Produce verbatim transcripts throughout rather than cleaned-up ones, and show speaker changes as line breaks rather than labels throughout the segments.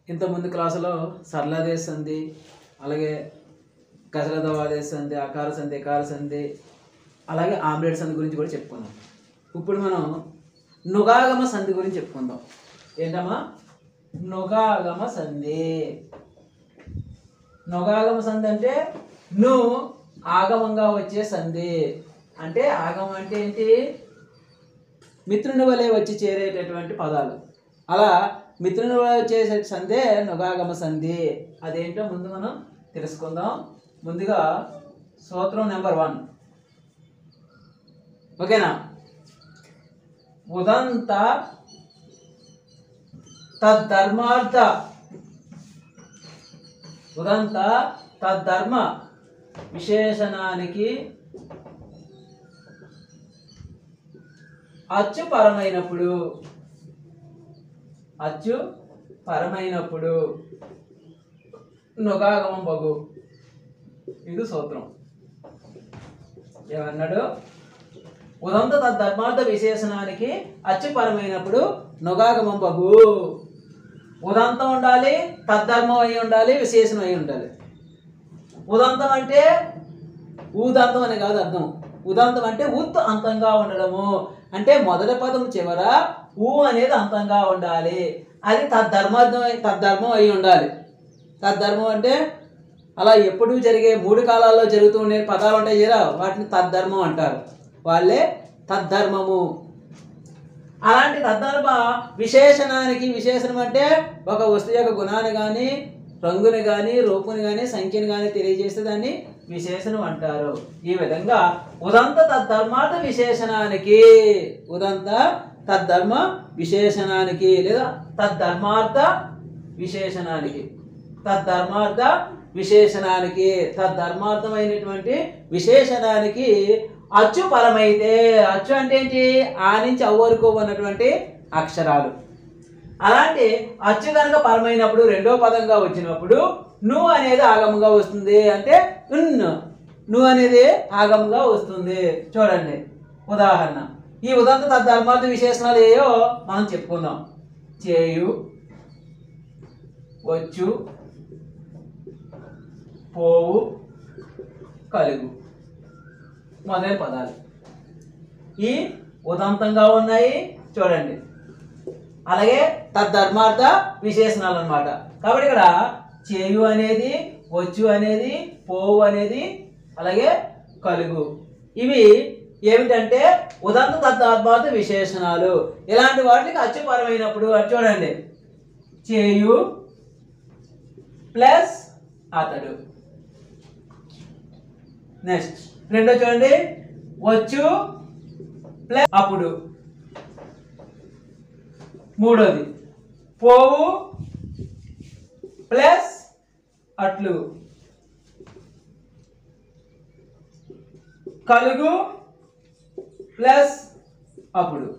ఇంత ముందు క్లాసులో సరళాదేశ సంధి, అలాగే గజలదవాదేశ సంధి, ఆకార సంధి, ఎకార సంధి, అలాగే ఆమ్లెట్ సంధి గురించి కూడా చెప్పుకున్నాం. ఇప్పుడు మనం నుగాగమ సంధి గురించి చెప్పుకుందాం. ఏంటమ్మా? నుగాగమ సంధి. నుగాగమ సంధి అంటే ను ఆగమంగా వచ్చే సంధి. అంటే ఆగమం అంటే ఏంటి? మిత్రుని వలె వచ్చి చేరేటటువంటి పదాలు. అలా మిత్రుని వలె వచ్చే సంధే నుగాగమ సంధి. అదేంటో ముందు మనం తెలుసుకుందాం. ముందుగా సూత్రం నెంబర్ వన్, ఓకేనా? ఉదంత తద్ధర్మార్థ ఉదంత తద్ధర్మ విశేషణానికి అచ్చు పరమైనప్పుడు అచ్చు పరమైనప్పుడు నుగాగమం బగు. ఇది సూత్రం. ఏమన్నాడు? ఉదంత తద్ధర్మార్థ విశేషణానికి అచ్చు పరమైనప్పుడు నుగాగమం బగు. ఉదంతం ఉండాలి, తద్ధర్మం అయి ఉండాలి, విశేషణం అయి ఉండాలి. ఉదంతం అంటే ఊదంతం అని కాదు అర్థం. ఉదంతం అంటే ఉత్ అంతంగా ఉండడము. అంటే మొదటి పదం చివర ఊ అనేది అంతంగా ఉండాలి. అది తద్ధర్మార్థం తద్ధర్మం అయి ఉండాలి. తద్ధర్మం అంటే అలా ఎప్పుడు జరిగే మూడు కాలాల్లో జరుగుతూ ఉండే పదాలు ఉంటాయి కదా, వాటిని తద్ధర్మం అంటారు. వాళ్ళే తద్ధర్మము. అలాంటి తద్ధర్మ విశేషణానికి, విశేషణం అంటే ఒక వస్తువు యొక్క గుణాన్ని కానీ, రంగుని కానీ, రూపుని కానీ, సంఖ్యను కానీ తెలియజేస్తే దాన్ని విశేషణం అంటారు. ఈ విధంగా ఉదంత తద్ధర్మార్థ విశేషణానికి, ఉదంత తద్ధర్మ విశేషణానికి లేదా తద్ధర్మార్థ విశేషణానికి, తద్ధర్మార్థ విశేషణానికి, తద్ధర్మార్థమైనటువంటి విశేషణానికి అచ్చు పరమైతే, అచ్చు అంటే ఏంటి? ఆ నుంచి అవ్వ వరకు ఉన్నటువంటి అక్షరాలు. అలాంటి అచ్చు కనుక పరమైనప్పుడు, రెండో పదంగా వచ్చినప్పుడు ను అనేది ఆగమంగా వస్తుంది. అంటే ఉన్ ను అనేది ఆగమంగా వస్తుంది. చూడండి ఉదాహరణ. ఈ ఉదంత తద్ధర్మార్థ విశేషణాలు ఏయో మనం చెప్పుకుందాం. చేయు, వచ్చు, పోవు, కలుగు మొదలైన పదాలు ఈ ఉదంతంగా ఉన్నాయి. చూడండి. అలాగే తద్ధర్మార్థ విశేషణాలు అన్నమాట. కాబట్టి ఇక్కడ చేయు అనేది, వచ్చు అనేది, పోవు అనేది, అలాగే కలుగు, ఇవి ఏమిటంటే ఉదంత తద్ధర్మార్థ విశేషణాలు. ఇలాంటి వాటికి అచ్చుపరమైనప్పుడు అది చూడండి. చేయు ప్లస్ అతడు. నెక్స్ట్ రెండో చూడండి. వచ్చు ప్లస్ అప్పుడు. మూడోది పోవు ప్లస్ అట్లు. కలుగు ప్లస్ అప్పుడు.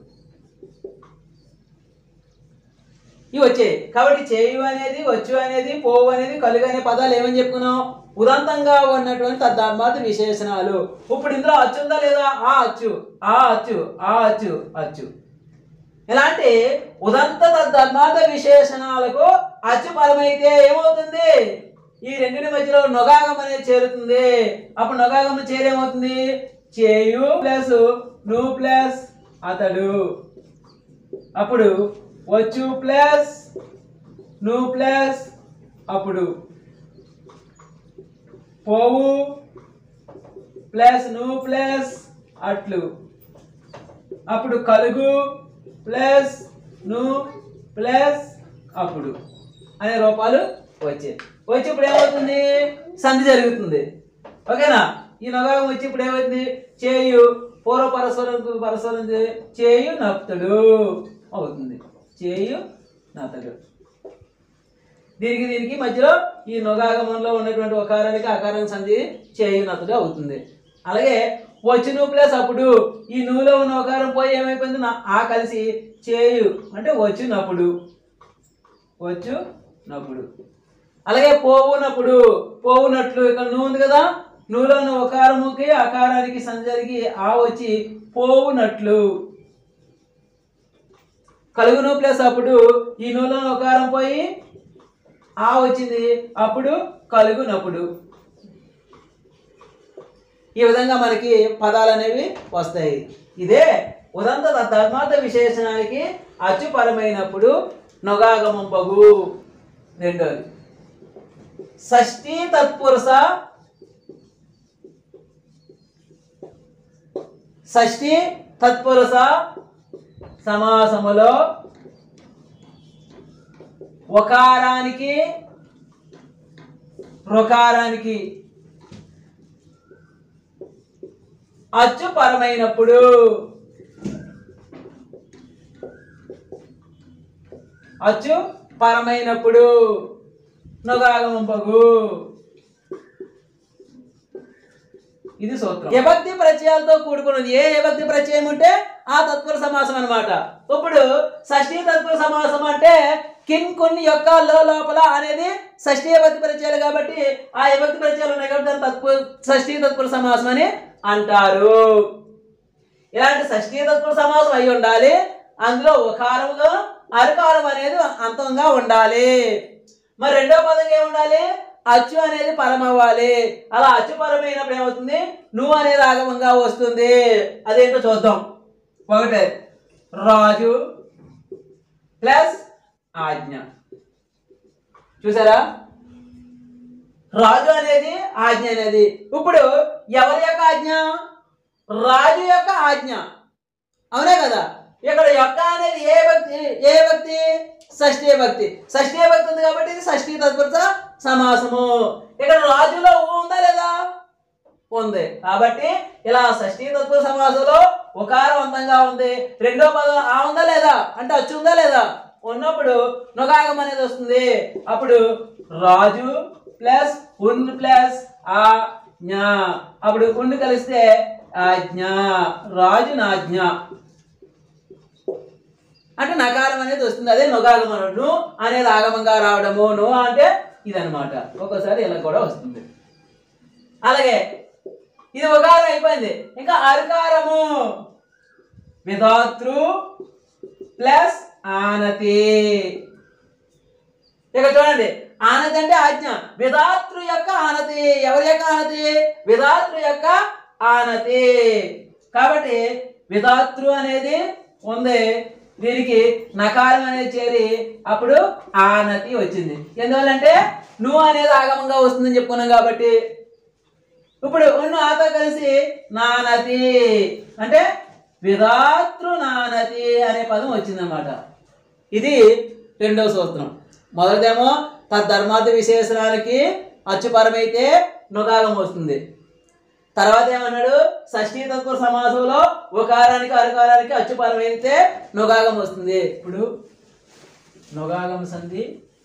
ఇవి వచ్చాయి. కాబట్టి చేయు అనేది, వచ్చు అనేది, పోవు అనేది, కలుగు అనే పదాలు ఏమని చెప్పుకున్నాం? ఉదంతంగా ఉన్నటువంటి తద్ధర్మార్థ విశేషణాలు. ఇప్పుడు ఇందులో అచ్చు ఉందా లేదా? ఆ అచ్చు, ఆ అచ్చు, ఆ అచ్చు, అచ్చు. ఇలాంటి ఉదంత తద్ధర్మార్థ విశేషణాలకు అచ్చు పరమైతే ఏమవుతుంది? ఈ రెండింటి మధ్యలో నుగాగం అనేది చేరుతుంది. అప్పుడు నుగాగం చేరేమవుతుంది? చేయు ప్లస్ ను ప్లస్ అతడు. అప్పుడు వచ్చు ప్లస్ ను ప్లస్ అప్పుడు. పోవు ప్లస్ ను ప్లస్ అట్లు. అప్పుడు కలుగు ప్లస్ ను ప్లస్ అప్పుడు అనే రూపాలు వచ్చాయి. వచ్చి ఇప్పుడు ఏమవుతుంది? సంధి జరుగుతుంది. ఓకేనా? ఈ నగాగం వచ్చి ఇప్పుడు ఏమవుతుంది? చేయు పూర్వ పరస్పరం పరస్పరం చేయు నప్తుడు అవుతుంది. చేయు నతడు. దీనికి దీనికి మధ్యలో ఈ నొగాగమంలో ఉన్నటువంటి ఒకారానికి ఆకారానికి సంధి చేయు నతుడు అవుతుంది. అలాగే వచ్చును ప్లస్ అప్పుడు. ఈ నువ్వులో ఉన్న ఒకారం పోయి ఏమైపోయింది? నా ఆ కలిసి చేయు అంటే వచ్చునప్పుడు, వచ్చునప్పుడు. అలాగే పోవునప్పుడు, పోవునట్లు. ఇక్కడ నువ్వు ఉంది కదా, నువ్వులో ఉన్న ఒకారముకి ఆకారానికి సంధి జరిగి ఆ వచ్చి పోవునట్లు. కలుగును ప్లస్ అప్పుడు ఈ నూనె ఒకారం పోయి ఆ వచ్చింది, అప్పుడు కలుగునప్పుడు. ఈ విధంగా మనకి పదాలు అనేవి వస్తాయి. ఇదే ఉదంత తద్ధర్మార్థ విశేషణానికి అచ్చుపరమైనప్పుడు నొగాగమంబగు. రెండోది షష్ఠీ తత్పురుష షష్ఠీ తత్పురుష సమాసములో ఒకారానికి రుకారానికి అచ్చు పరమైనప్పుడు అచ్చు పరమైనప్పుడు నొగాగమంబగు. ఇది సూత్రం. విభక్తి ప్రత్యయాలతో కూడుకున్నది. ఏ విభక్తి ప్రత్యయం ఉంటే ఆ తత్పురుష సమాసం అన్నమాట. ఇప్పుడు షష్ఠీ తత్పురుష సమాసం అంటే కిన్ కొన్ని యొక్క లో లోపల అనేది షష్ఠీ విభక్తి ప్రత్యయాలు కాబట్టి ఆ విభక్తి ప్రత్యయాలు ఉన్నాయి కాబట్టి దాన్ని తత్పు షష్ఠీ తత్పురుష సమాసం అని అంటారు. ఇలాంటి షష్ఠీ తత్పురుష సమాసం అయి ఉండాలి. అందులో ఉకారముగా అరుకారం అనేది అంతంగా ఉండాలి. మరి రెండో పదంగా ఏముండాలి? అచ్చు అనేది పరం అవ్వాలి. అలా అచ్చు పరమైనప్పుడు ఏమవుతుంది? నువ్వు అనేది ఆగమంగా వస్తుంది. అదేంటో చూద్దాం. ఒకటే రాజు ప్లస్ ఆజ్ఞ. చూసారా? రాజు అనేది ఆజ్ఞ అనేది. ఇప్పుడు ఎవరి యొక్క ఆజ్ఞ? రాజు యొక్క ఆజ్ఞ. అవునే కదా? ఇక్కడ యొక్క అనేది ఏ భక్తి ఏ భక్తి షష్ఠీ భక్తి. షష్ఠీ భక్తి ఉంది కాబట్టి ఇది షష్ఠీ తత్పురుష సమాసము. ఇక్కడ రాజులో ఊ ఉందా లేదా? ఉంది. కాబట్టి ఇలా షష్ఠీ తత్పురుష సమాసంలో ఉకారవంతంగా ఉంది. రెండో పదం ఆ ఉందా లేదా అంటే అచ్చు ఉందా లేదా? ఉన్నప్పుడు నొగాగం అనేది వస్తుంది. అప్పుడు రాజు ప్లస్ ఉన్ ప్లస్ ఆజ్ఞ. అప్పుడు ఉన్ కలిస్తే ఆజ్ఞ. రాజు నాజ్ఞ అంటే నకారం అనేది వస్తుంది. అదే నొగాగం అన్నట్టు. ను అనేది ఆగమంగా రావడము. ను అంటే ఇదనమాట. ఒక్కోసారి ఇలా కూడా వస్తుంది. అలాగే ఇది ఉకారం అయిపోయింది. ఇంకా అరుకారము విధాతృ ప్లస్ ఆనతి. ఇక చూడండి, ఆనతి అంటే ఆజ్ఞ. విధాతృ యొక్క ఆనతి. ఎవరి యొక్క ఆనతి? విధాతృ యొక్క ఆనతి. కాబట్టి విధాతృ అనేది ఉంది. దీనికి నకారం అనేది చేరి అప్పుడు ఆనతి వచ్చింది. ఎందువల్లంటే నువ్వు అనేది ఆగమంగా వస్తుందని చెప్పుకున్నాం కాబట్టి. ఇప్పుడు ఉన్న ఆతో కలిసి నానతి అంటే విధాతృ నానతి అనే పదం వచ్చిందన్నమాట. ఇది రెండవ సూత్రం. మొదటిదేమో తద్ధర్మార్థ విశేషణానికి అచ్చుపరమైతే నొగాగం వస్తుంది. తర్వాత ఏమన్నాడు? షష్ఠీ తత్పురుష సమాసంలో ఉకారానికి అరుకారానికి అచ్చుపరమైతే నొగాగం వస్తుంది. ఇప్పుడు నొగాగం సంధి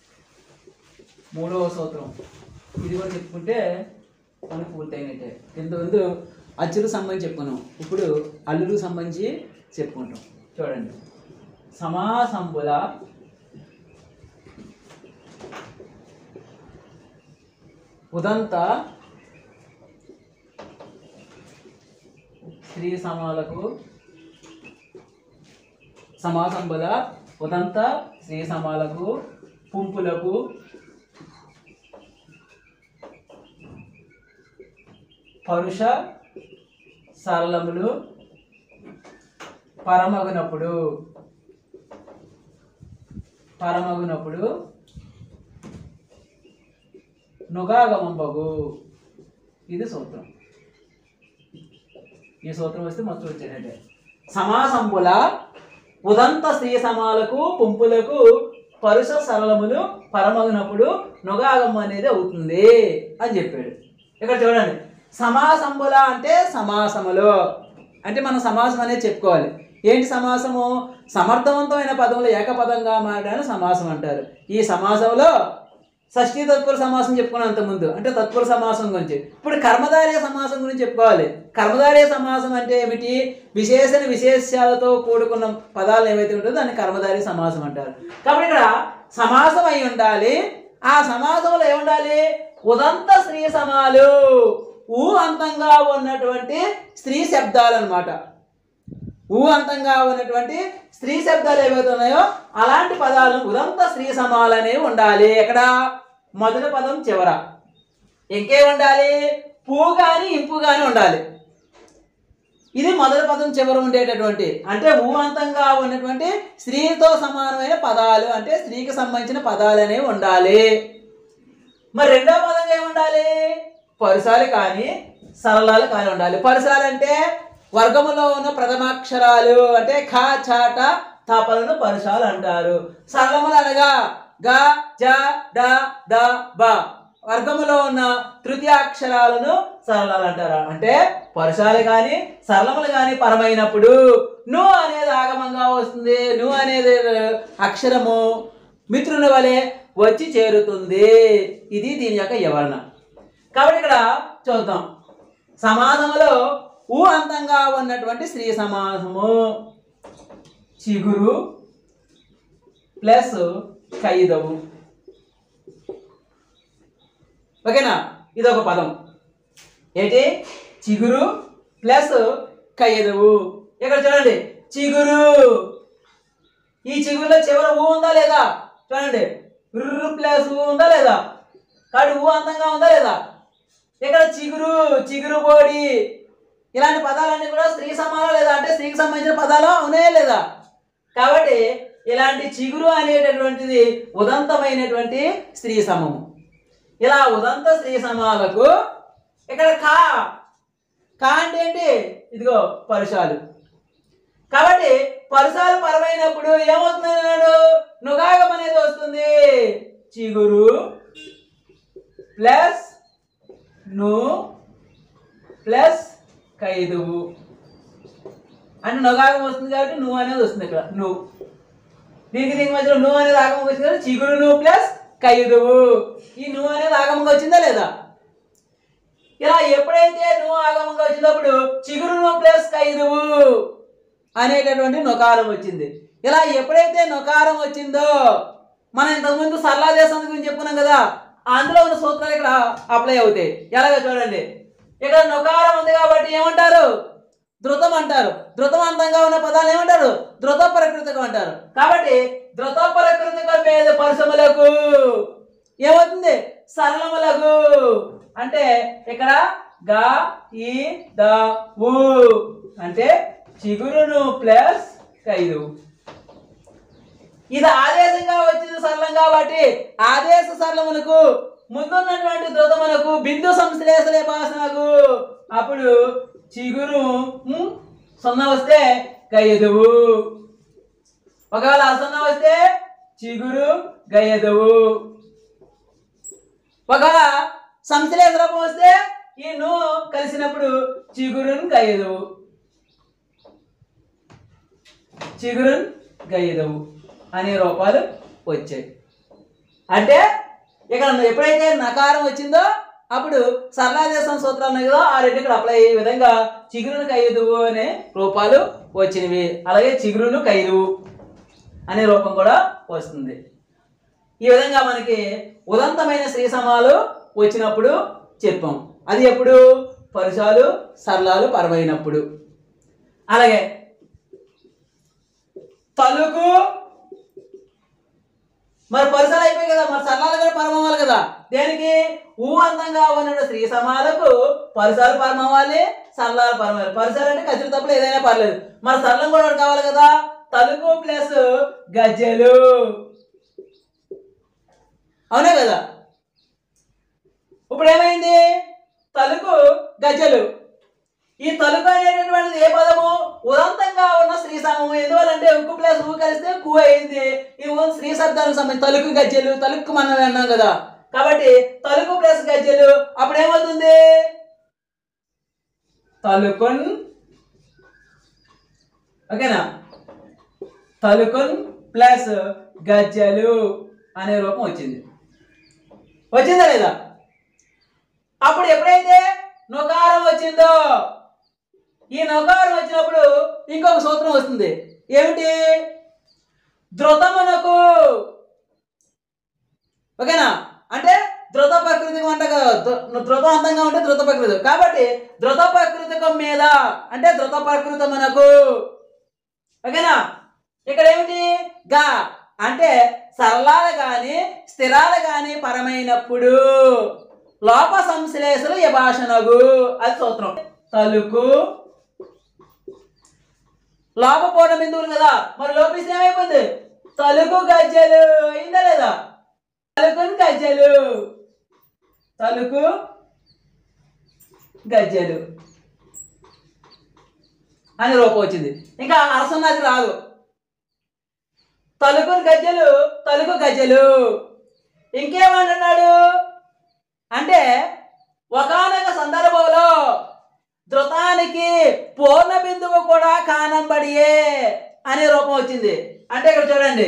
మూడవ సూత్రం. ఇది కూడా చెప్పుకుంటే మనకు పూర్తయినట్టే. ఇంతకుముందు అచ్చులకు సంబంధించి చెప్పుకున్నాం. ఇప్పుడు అల్లులకు సంబంధించి చెప్పుకుంటాం. చూడండి, సమాసంబుల ఉదంత స్త్రీ సమాలకు సమాసంబుల ఉదంత స్త్రీ సమాలకు పుంపులకు పరుష సరళములు పరమగునప్పుడు పరమగునప్పుడు నొగాగమంబగు. ఇది సూత్రం. ఈ సూత్రం వస్తే మొత్తం వచ్చేటంటే సమాసంబుల ఉదంత స్త్రీ సమాలకు పుంపులకు పరుష సరళములు పరమగునప్పుడు నొగాగం అనేది అవుతుంది అని చెప్పాడు. ఇక్కడ చూడండి, సమాసంబుల అంటే సమాసములు అంటే మనం సమాసం అనేది చెప్పుకోవాలి. ఏంటి సమాసము? సమర్థవంతమైన పదములు ఏకపదంగా మారడాన్ని సమాసం అంటారు. ఈ సమాసంలో షష్ఠీ తత్పురుష సమాసం చెప్పుకున్నాం అంతకుముందు, అంటే తత్పురుష సమాసం గురించి. ఇప్పుడు కర్మధారయ సమాసం గురించి చెప్పుకోవాలి. కర్మధారయ సమాసం అంటే ఏమిటి? విశేషణ విశేషాలతో కూడుకున్న పదాలు ఏవైతే ఉంటుందో దాన్ని కర్మధారయ సమాసం అంటారు. కాబట్టి ఇక్కడ సమాసం అయి ఉండాలి. ఆ సమాసంలో ఏముండాలి? ఉదంత స్త్రీ సమాలు, ఊ అంతంగా ఉన్నటువంటి స్త్రీ శబ్దాలు అన్నమాట. ఊ అంతంగా ఉన్నటువంటి స్త్రీ శబ్దాలు ఏవైతే ఉన్నాయో అలాంటి పదాలు ఉదంత స్త్రీ సమాలు అనేవి ఉండాలి. ఎక్కడ? మొదటి పదం చివర ఇంకేం ఉండాలి? పూ కానీ ఇంపు కానీ ఉండాలి. ఇది మొదటి పదం చివర ఉండేటటువంటి అంటే ఊ అంతంగా ఉన్నటువంటి స్త్రీతో సమానమైన పదాలు అంటే స్త్రీకి సంబంధించిన పదాలు అనేవి ఉండాలి. మరి రెండో పదంగా ఏముండాలి? పరుసాలు కానీ సరళాలు కానీ ఉండాలి. పరుసాలు అంటే వర్గములో ఉన్న ప్రథమాక్షరాలు అంటే ఖ చాట తపలను పరుసాలు అంటారు. సరళములు అనగా గ జ డ ద బ వర్గములో ఉన్న తృతీయాక్షరాలను సరళాలు అంటారు. అంటే పరుసాలు కానీ సరళములు కానీ పరమైనప్పుడు ను అనేది ఆగమంగా వస్తుంది. ను అనేది అక్షరము మిత్రుని వలె వచ్చి చేరుతుంది. ఇది దీని యొక్క వివరణ. కాబట్టి ఇక్కడ చూద్దాం. సమాసములో ఊ అంతంగా ఉన్నటువంటి స్త్రీ సమాసము చిగురు ప్లస్ ఖైదవు. ఓకేనా? ఇది ఒక పదం. ఏంటి? చిగురు ప్లస్ ఖైదవు. ఇక్కడ చూడండి చిగురు. ఈ చిగురులో చివర ఊ ఉందా లేదా? చూడండి రు ప్లస్ ఊ ఉందా లేదా? కాబట్టి ఊ అంతంగా ఉందా లేదా? ఇక్కడ చిగురు చిగురు బోడి ఇలాంటి పదాలన్నీ కూడా స్త్రీ సమానం లేదా అంటే స్త్రీకి సంబంధించిన పదాలు అవునే లేదా? కాబట్టి ఇలాంటి చిగురు అనేటటువంటిది ఉదంతమైనటువంటి స్త్రీ సమము. ఇలా ఉదంత స్త్రీ సమాలకు ఇక్కడ కా కా అంటే ఏంటి? ఇదిగో పరుషాలు. కాబట్టి పరుషాలు పరమైనప్పుడు ఏమవుతుంది అన్నాడు? నుగాగం అనేది వస్తుంది. చిగురు ప్లస్ ను ప్లస్ ఖైదువు అంటే నుగాగం వస్తుంది కాబట్టి నువ్వు అనేది వస్తుంది. ఇక్కడ నువ్వు దీనికి దీనికి మధ్యలో నువ్వు అనేది ఆగమంగా వచ్చింది కదా. చిగురు నువ్వు ప్లస్ ఖైదువు. ఈ నువ్వు అనేది ఆగమంగా వచ్చిందా లేదా? ఇలా ఎప్పుడైతే నువ్వు ఆగమంగా వచ్చినప్పుడు చిగురు నువ్వు ప్లస్ ఖైదువు అనేటటువంటి నొకారం వచ్చింది. ఇలా ఎప్పుడైతే నొకారం వచ్చిందో మనం ఇంతకుముందు సరళాదేశం గురించి చెప్పుకున్నాం కదా. అందులో ఉన్న సూత్రాలు ఇక్కడ అప్లై అవుతాయి. ఎలాగో చూడండి. ఇక్కడ నొకారం ఉంది కాబట్టి ఏమంటారు? ధృతం అంటారు. ధృతమంతంగా ఉన్న పదాలు ఏమంటారు? ధృత ప్రకృతికం అంటారు. కాబట్టి ధృత ప్రకృతికం మీద పరుసములకు ఏమవుతుంది? సరళములకు. అంటే ఇక్కడ గ ఈ ద ఊ అంటే చిగురును ప్లస్ ఖైదు. ఇది ఆదేశంగా వచ్చింది సరళం కాబట్టి ఆదేశ సరళములకు ముందున్నటువంటి ధృతములకు బిందు సంశ్లేషలే భాషలకు అప్పుడు చిగురు సున్నా వస్తే గయ్యదువు. ఒకవేళ అసున్నా వస్తే చిగురు గయ్యదువు. ఒకవేళ సంశ్లేష రూపం వస్తే ఈ ను కలిసినప్పుడు చిగురున్ గయ్యదువు. చిగురున్ గయ్యదువు అనే రూపాలు వచ్చాయి. అంటే ఇక్కడ ఎప్పుడైతే నకారం వచ్చిందో అప్పుడు సరళాదేశం సూత్రాలు ఉన్నాయి కదా, ఆ రెండు ఇక్కడ అప్లై అయ్యే విధంగా చిగురును ఖైదువు అనే రూపాలు వచ్చినవి. అలాగే చిగురును ఖైదువు అనే రూపం కూడా వస్తుంది. ఈ విధంగా మనకి ఉదంతమైన స్త్రీ సమాలు వచ్చినప్పుడు చెప్పాం. అది ఎప్పుడు? పరుషాలు సరళాలు పరమైనప్పుడు. అలాగే తలుకు మరి పరుసలు అయిపోయి కదా, మరి సరళాలు కూడా పరమవ్వాలి కదా. దేనికి? ఊ అందంగా ఉన్న స్త్రీ సమాలకు పరుసలు పరమవ్వాలి, సరళాలు పరమాలి. పరుసలు అంటే ఖచ్చితంగా తప్పులు ఏదైనా పర్లేదు. మరి సరళం కూడా కావాలి కదా. తలుకు ప్లస్ గజ్జెలు అవునే కదా. ఇప్పుడు ఏమైంది? తలుకు గజ్జెలు. ఈ తలుకు అనేటటువంటిది ఏ పదము? ఉదంతంగా ఉన్న స్త్రీ సమము. ఎందువల్లంటే ఉక్కు ప్లస్ ఊ కలిస్తే కు అయింది. ఈ స్త్రీ శబ్దానికి సంబంధించి తలుకు గజ్జెలు తలుకు మనం అన్నాం కదా. కాబట్టి తలుకు ప్లస్ గజ్జెలు అప్పుడు ఏమవుతుంది? తలుకున్. ఓకేనా? తలుకున్ ప్లస్ గజ్జెలు అనే రూపం వచ్చింది. వచ్చిందా లేదా? అప్పుడు ఎప్పుడైతే నొకారం వచ్చిందో ఈ నొకారం వచ్చినప్పుడు ఇంకొక సూత్రం వస్తుంది. ఏమిటి? ధృతమునకు. ఓకేనా? అంటే ధృత ప్రకృతికం అంట కదా. ధృతం అంతంగా ఉంటే ధృత ప్రకృతి కాబట్టి ధృత ప్రకృతికం మీద అంటే ధృత ప్రకృతమునకు. ఓకేనా? ఇక్కడ ఏమిటి? గా అంటే సరళాలు గాని స్థిరాలు గాని పరమైనప్పుడు లోప సంశ్లేషలు యభాషణగు అది సూత్రం. తలుకు లోప పూర్ణ బిందువులు కదా, మరి లోపిస్తే ఏమైపోయింది? తలుకు గజ్జలు అయిందా లేదా? తలుకుని గజ్జలు, తలుకు గజ్జలు అని రూపం వచ్చింది. ఇంకా అరసన్నది రాదు. తలుకుని గజ్జలు, తలుకు గజ్జలు. ఇంకేమంటున్నాడు అంటే ఒకానొక సందర్భంలో ధృతానికి పూర్ణ బిందువు కూడా కానంబడియే అనే రూపం వచ్చింది. అంటే ఇక్కడ చూడండి,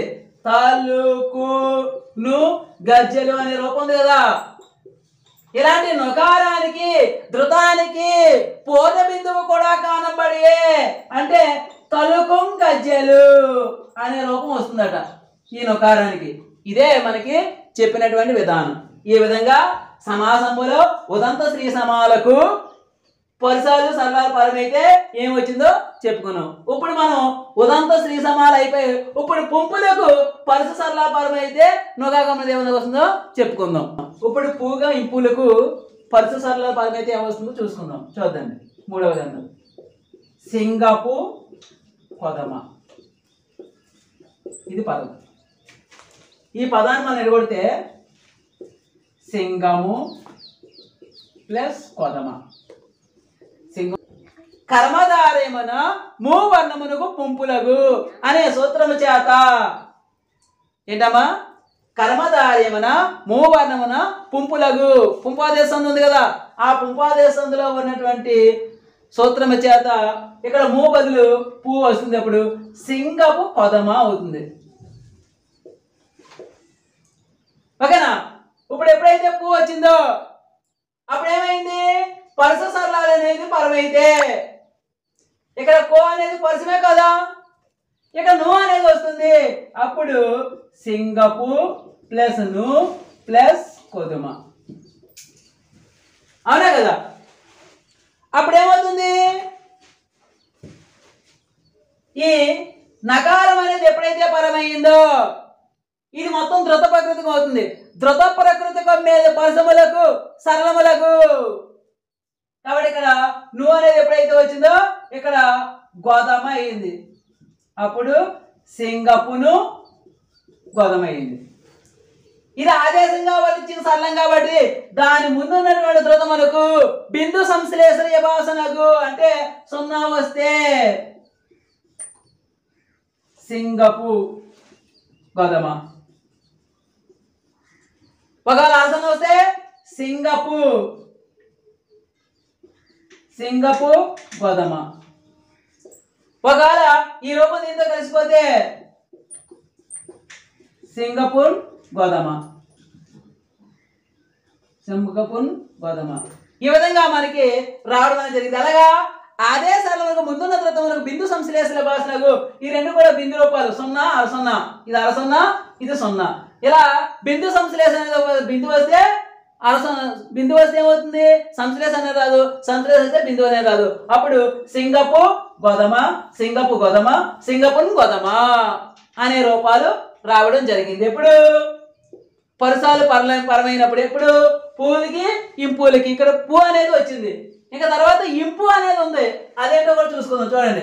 తలుకును గజ్జలు అనే రూపం ఉంది కదా. ఇలాంటి నకారానికి ధృతానికి పూర్ణ బిందువు కూడా కానంబడియే అంటే తలుకుం గజ్జలు అనే రూపం వస్తుందట ఈ నకారానికి. ఇదే మనకి చెప్పినటువంటి విధానం. ఈ విధంగా సమాసములో ఉదంత స్త్రీ సమాలకు పరిసరాలు సరళాలు పరమైతే ఏం వచ్చిందో చెప్పుకున్నాం. ఇప్పుడు మనం ఉదంత స్త్రీ సమాలు అయిపోయి ఇప్పుడు పుంపులకు పరిస సరళ పరమైతే నొగాగమనది ఏమైనా వస్తుందో చెప్పుకుందాం. ఇప్పుడు పూగా ఇంపులకు పరిస సరళ పరమైతే ఏమొస్తుందో చూసుకుందాం. చూద్దండి. మూడవ దాన్ని సింగపు కొదమ, ఇది పదం. ఈ పదాన్ని మనం ఎడగొడితే సింగము ప్లస్ కొదమ. సింగం కర్మధారేమన మూవర్ణమునకు పుంపులగు అనే సూత్రము చేత ఏంటమ్మా? కర్మధారేమన మూవర్ణమున పుంపులగు పుంపాదేశం ఉంది కదా, ఆ పుంపాదేశంలో ఉన్నటువంటి సూత్రము చేత ఇక్కడ మూ బదులు పూ వస్తుంది. అప్పుడు సింగపు కొదమ అవుతుంది. ఓకేనా? ఇప్పుడు ఎప్పుడైతే పూ వచ్చిందో అప్పుడు ఏమైంది? పరుస సరళాలు అనేది పరమైతే ఇక్కడ కో అనేది పరుసమే కదా, ఇక్కడ ను అనేది వస్తుంది. అప్పుడు సింగపు ప్లస్ ను ప్లస్ కొదుమ, అవునా కదా? అప్పుడు ఏమవుతుంది? ఈ నకారం అనేది ఎప్పుడైతే పరమైందో ఇది మొత్తం ధృత ప్రకృతికి అవుతుంది. ధృత ప్రకృతికి మీద పరసములకు సరళములకు. కాబట్టి ఇక్కడ ను అనేది ఎప్పుడైతే వచ్చిందో ఇక్కడ గోధమ అయింది. అప్పుడు సింగపును గోధమ అయింది. ఇది ఆదేశంగా వచ్చిన సరళం కాబట్టి దాని ముందు ఉన్నటువంటి ధృతములకు బిందు సంశ్లేషణ యభాసనకు అంటే సున్నా వస్తే సింగపు గోధమ, ఒకవేళ ఆసన వస్తే సింగపు సింగపు గోధమ. ఒకవేళ ఈ రూపం దీంతో కలిసిపోతే సింగపూర్ గోధమ, సింగపూర్ గోధమ. ఈ విధంగా మనకి రావడం అనేది జరిగింది. అలాగా ఆదేశాలకు ముందున్న ధృతములకు బిందు సంశ్లేషణ భాషలకు ఈ రెండు కూడా బిందు రూపాలు, సున్నా అర సున్నా, ఇది అర సున్నా ఇది సున్నా. ఇలా బిందు సంశ్లేషణ బిందు వస్తే అర బిందు వస్తే ఏమవుతుంది? సంశ్లేషణ అనేది రాదు, సంశ్లేషణ వస్తే బిందు అనేది రాదు. అప్పుడు సింగపు గోధమ, సింగపు గోధమ, సింగపున్ గోధమ అనే రూపాలు రావడం జరిగింది. ఎప్పుడు? పరుసాలు పరల పరమైనప్పుడు. ఎప్పుడు? పూలకి ఇంపులకి. ఇక్కడ పూ అనేది వచ్చింది, ఇంకా తర్వాత ఇంపు అనేది ఉంది. అదేంటో కూడా చూసుకుందాం. చూడండి,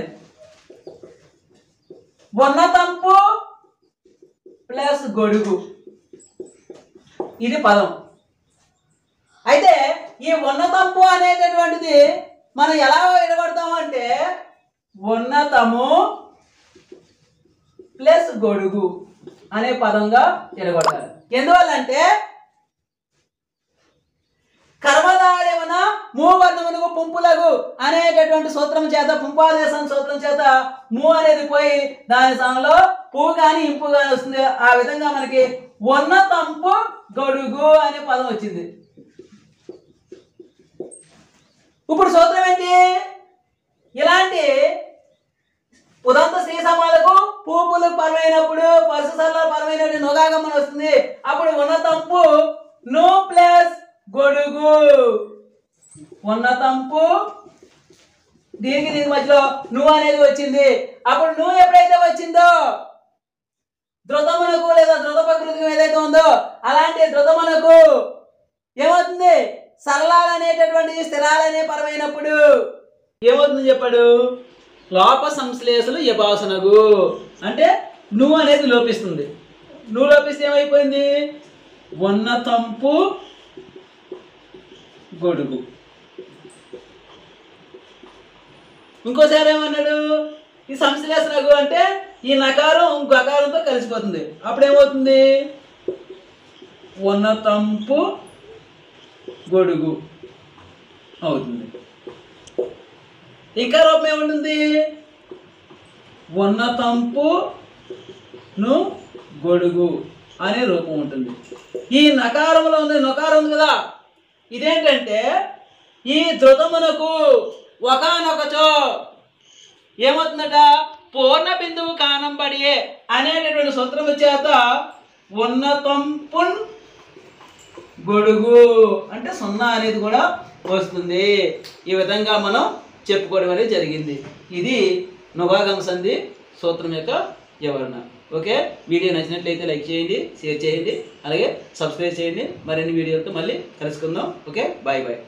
ఉన్నతంపు ప్లస్ గొడుగు, ఇది పదం. అయితే ఈ ఉన్నతంపు అనేటటువంటిది మనం ఎలా ఎడగొడతాము అంటే ఉన్నతము ప్లస్ గొడుగు అనే పదంగా ఎడగొట్టాలి. ఎందువల్లంటే కర్మధారేమన మూవర్ణమునకు పుంపులకు అనేటటువంటి సూత్రం చేత, పుంపాదేశం సూత్రం చేత మూ అనేది పోయి దాని స్థానంలో పువ్వు కానీ ఇంపు కానీ వస్తుంది. ఆ విధంగా మనకి ఉన్నతంపు గొడుగు అనే పదం వచ్చింది. ఇప్పుడు సూత్రం ఏంటి? ఇలాంటి ఉదంత స్త్రీ సమాలకు పూపులు పరమైనప్పుడు పరుస సరళ పరమైనప్పుడు నొగాగమనం వస్తుంది. అప్పుడు ఉన్నతంపు ను ప్లస్ గొడుగు, ఉన్నతంపు దీనికి దీని మధ్యలో ను అనేది వచ్చింది. అప్పుడు ను ఎప్పుడైతే వచ్చిందో ధృతమునకు లేదా ధృత ప్రకృతికం ఏదైతే ఉందో అలాంటి ధృతమునకు ఏమవుతుంది? సరళాలు అనేటటువంటి స్థిరాలనే పరమైనప్పుడు ఏమవుతుంది చెప్పాడు? లోప సంశ్లేషలు యభాసనగు అంటే నువ్వు అనేది లోపిస్తుంది. నువ్వు లోపిస్తే ఏమైపోయింది? ఉన్నతంపు గొడుగు. ఇంకోసారి ఏమన్నాడు? ఈ సంశ్లేషణకు అంటే ఈ నకారం ఇంకో అకారంతో కలిసిపోతుంది. అప్పుడు ఏమవుతుంది? ఉన్నతంపు గొడుగు అవుతుంది. ఇంకా రూపం ఏముంటుంది? ఉన్నతంపు ను గొడుగు అనే రూపం ఉంటుంది. ఈ నకారంలో ఉంది, నకారం ఉంది కదా, ఇదేంటంటే ఈ ధృతమునకు ఒకనొకచో ఏమవుతుందట? పూర్ణ బిందువు కానంబడియే అనేటటువంటి సూత్రము చేత ఉన్నతంపున్ గొడుగు అంటే సున్నా అనేది కూడా వస్తుంది. ఈ విధంగా మనం చెప్పుకోవడం అనేది జరిగింది. ఇది నుగాగమ సంధి సూత్రం యొక్క వివరణ. ఓకే, వీడియో నచ్చినట్లయితే లైక్ చేయండి, షేర్ చేయండి, అలాగే సబ్స్క్రైబ్ చేయండి. మరిన్ని వీడియోలతో మళ్ళీ కలుసుకుందాం. Okay, bye bye.